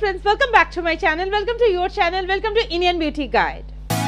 friends, welcome back to my channel. Welcome to your channel. Welcome to Indian Beauty Guide.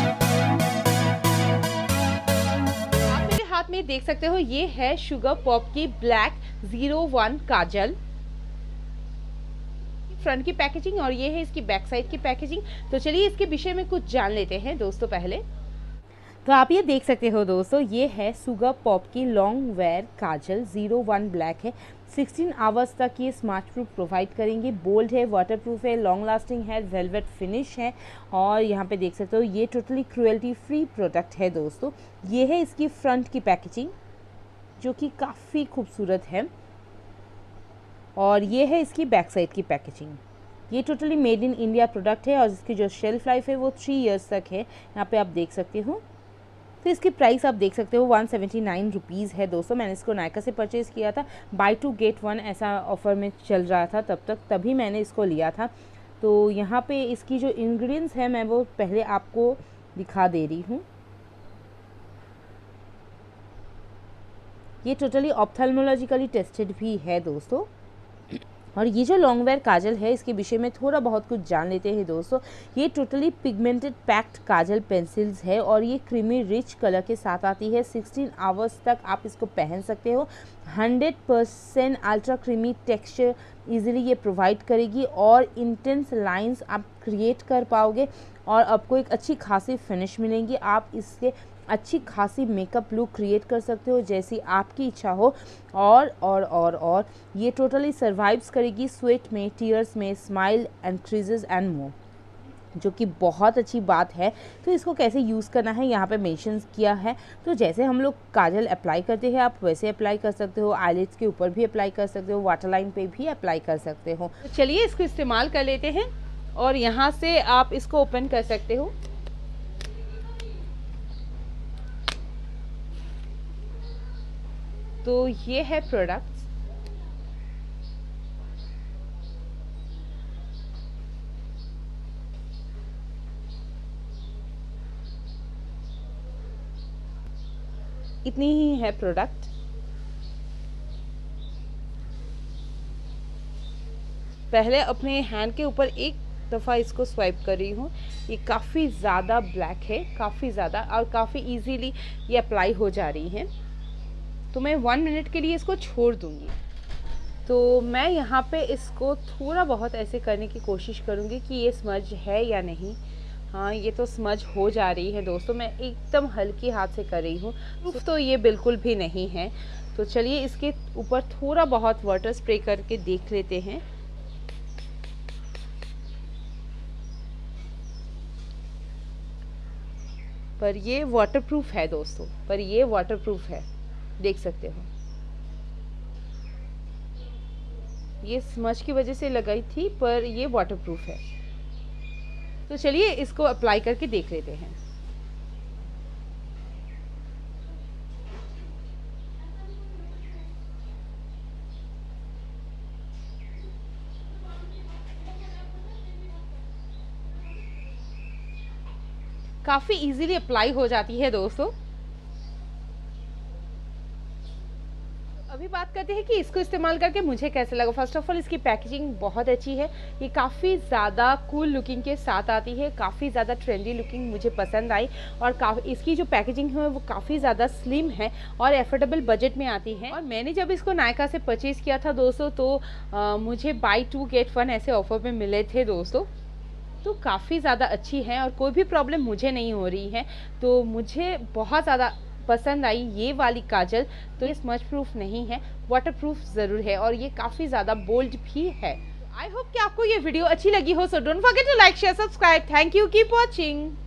आप मेरे हाथ में देख सकते हो, ये है शुगर पॉप की ब्लैक 01 काजल। फ्रंट की पैकेजिंग और ये है इसकी बैक साइड की पैकेजिंग। तो चलिए इसके विषय में कुछ जान लेते हैं दोस्तों। पहले तो आप ये देख सकते हो दोस्तों, ये है शुगर पॉप की लॉन्ग वेयर काजल 01 ब्लैक है। 16 आवर्स तक ये स्मार्ट प्रूफ प्रोवाइड करेंगे। बोल्ड है, वाटर प्रूफ है, लॉन्ग लास्टिंग है, वेलवेट फिनिश है और यहाँ पे देख सकते हो ये टोटली क्रुएल्टी फ्री प्रोडक्ट है दोस्तों। ये है इसकी फ्रंट की पैकेजिंग जो कि काफ़ी खूबसूरत है और ये है इसकी बैक साइड की पैकेजिंग। ये totally made in India product है और इसकी जो शेल्फ लाइफ है वो 3 इयर्स तक है। यहाँ पे आप देख सकते हो। तो इसकी प्राइस आप देख सकते हो 179 रुपीज़ है दोस्तों। मैंने इसको नायका से परचेज़ किया था। बाय 2 गेट 1 ऐसा ऑफ़र में चल रहा था तभी मैंने इसको लिया था। तो यहाँ पे इसकी जो इंग्रेडिएंट्स है मैं वो पहले आपको दिखा दे रही हूँ। ये टोटली ऑप्थेल्मोलॉजिकली टेस्टेड भी है दोस्तों। और ये जो लॉन्ग वेयर काजल है इसके विषय में थोड़ा बहुत कुछ जान लेते हैं दोस्तों। ये totally pigmented packed kajal pencils है और ये क्रीमी रिच कलर के साथ आती है। 16 आवर्स तक आप इसको पहन सकते हो। 100% अल्ट्रा क्रीमी टेक्सचर इजीली ये प्रोवाइड करेगी और इंटेंस लाइंस आप क्रिएट कर पाओगे और आपको एक अच्छी खासी फिनिश मिलेंगी। आप इसके अच्छी खासी मेकअप लुक क्रिएट कर सकते हो जैसी आपकी इच्छा हो। और ये टोटली सर्वाइव्स करेगी स्वेट में, टीयर्स में, smile and creases and more, जो कि बहुत अच्छी बात है। तो इसको कैसे यूज़ करना है यहाँ पे मेंशन किया है। तो जैसे हम लोग काजल अप्लाई करते हैं आप वैसे अप्लाई कर सकते हो। आईलिड्स के ऊपर भी अप्लाई कर सकते हो, वाटर लाइन पे भी अप्लाई कर सकते हो। तो चलिए इसको इस्तेमाल कर लेते हैं और यहाँ से आप इसको ओपन कर सकते हो। तो ये है प्रोडक्ट्स। इतनी ही है प्रोडक्ट। पहले अपने हैंड के ऊपर एक दफ़ा इसको स्वाइप कर रही हूँ। ये काफ़ी ज़्यादा ब्लैक है, काफ़ी ज़्यादा, और काफ़ी इजीली ये अप्लाई हो जा रही है। तो मैं 1 मिनट के लिए इसको छोड़ दूँगी। तो मैं यहाँ पे इसको थोड़ा बहुत ऐसे करने की कोशिश करूँगी कि ये स्मज है या नहीं। हाँ, ये तो स्मज हो जा रही है दोस्तों। मैं एकदम हल्की हाथ से कर रही हूँ, तो ये बिल्कुल भी नहीं है। तो चलिए इसके ऊपर थोड़ा बहुत वाटर स्प्रे करके देख लेते हैं। पर ये वाटरप्रूफ है दोस्तों, पर ये वाटरप्रूफ है, देख सकते हो। ये स्मज की वजह से लगाई थी पर ये वाटरप्रूफ है। तो चलिए इसको अप्लाई करके देख लेते हैं। काफी इजीली अप्लाई हो जाती है दोस्तों। अभी बात करते हैं कि इसको इस्तेमाल करके मुझे कैसे लगा। फर्स्ट ऑफ ऑल इसकी पैकेजिंग बहुत अच्छी है। ये काफ़ी ज़्यादा कूल लुकिंग के साथ आती है, काफ़ी ज़्यादा ट्रेंडी लुकिंग मुझे पसंद आई। और इसकी जो पैकेजिंग है वो काफ़ी ज़्यादा स्लिम है और एफोर्डेबल बजट में आती है। और मैंने जब इसको नायका से परचेज़ किया था दोस्तों तो मुझे बाय 2 गेट 1 ऐसे ऑफर में मिले थे दोस्तों। तो काफ़ी ज़्यादा अच्छी है और कोई भी प्रॉब्लम मुझे नहीं हो रही है। तो मुझे बहुत ज़्यादा पसंद आई ये वाली काजल। तो ये स्मज प्रूफ नहीं है, वाटर प्रूफ ज़रूर है और ये काफ़ी ज़्यादा बोल्ड भी है। आई होप कि आपको ये वीडियो अच्छी लगी हो। So don't forget to like, share, subscribe. Thank you, keep watching.